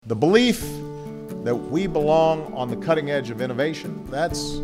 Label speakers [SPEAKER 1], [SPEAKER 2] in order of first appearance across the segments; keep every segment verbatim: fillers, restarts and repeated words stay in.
[SPEAKER 1] The belief that we belong on the cutting edge of innovation, that's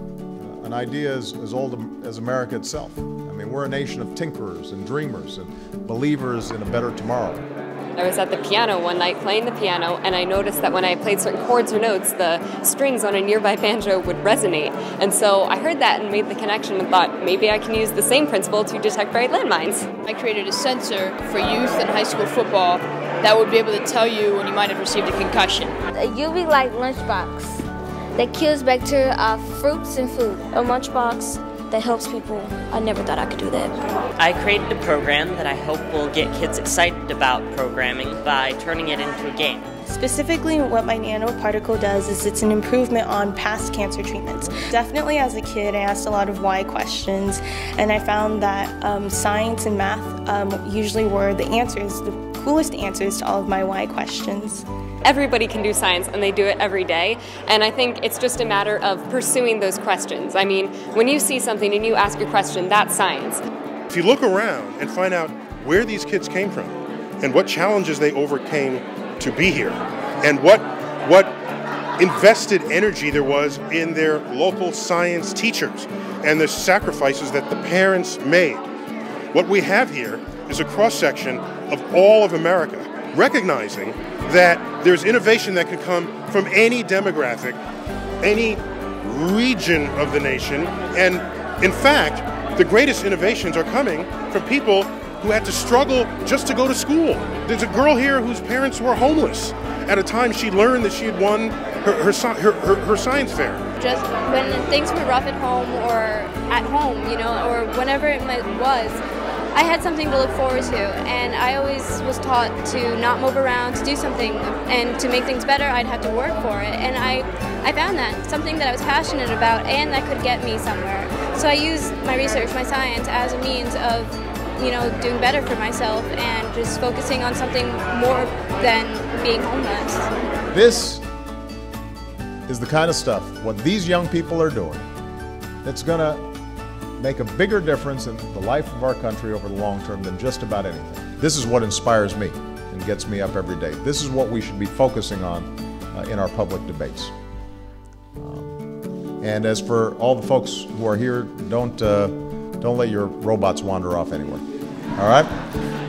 [SPEAKER 1] uh, an idea as, as old as America itself. I mean, we're a nation of tinkerers and dreamers and believers in a better tomorrow.
[SPEAKER 2] I was at the piano one night playing the piano, and I noticed that when I played certain chords or notes, the strings on a nearby banjo would resonate. And so I heard that and made the connection and thought maybe I can use the same principle to detect buried landmines.
[SPEAKER 3] I created a sensor for youth and high school football that would be able to tell you when you might have received a concussion.
[SPEAKER 4] A U V light lunchbox that kills bacteria off fruits and food. A lunchbox that helps people. I never thought I could do that.
[SPEAKER 5] I created a program that I hope will get kids excited about programming by turning it into a game.
[SPEAKER 6] Specifically, what my nanoparticle does is it's an improvement on past cancer treatments. Definitely as a kid, I asked a lot of why questions, and I found that um, science and math um, usually were the answers, the coolest answers to all of my why questions.
[SPEAKER 2] Everybody can do science, and they do it every day, and I think it's just a matter of pursuing those questions. I mean, when you see something and you ask a question, that's science.
[SPEAKER 7] If you look around and find out where these kids came from and what challenges they overcame to be here, and what, what invested energy there was in their local science teachers and the sacrifices that the parents made, what we have here is a cross-section of all of America, recognizing that there's innovation that can come from any demographic, any region of the nation, and in fact, the greatest innovations are coming from people who had to struggle just to go to school. There's a girl here whose parents were homeless at a time she learned that she had won her, her, her, her, her science fair.
[SPEAKER 8] Just when things were rough at home or at home, you know, or whenever it was, I had something to look forward to, and I always was taught to not move around, to do something, and to make things better, I'd have to work for it. And I, I found that, something that I was passionate about and that could get me somewhere. So I used my research, my science, as a means of, you know, doing better for myself and just focusing on something more than being homeless.
[SPEAKER 1] This is the kind of stuff, what these young people are doing, that's going to make a bigger difference in the life of our country over the long term than just about anything. This is what inspires me and gets me up every day. This is what we should be focusing on uh, in our public debates. Um, and as for all the folks who are here, don't, uh, don't let your robots wander off anywhere. All right?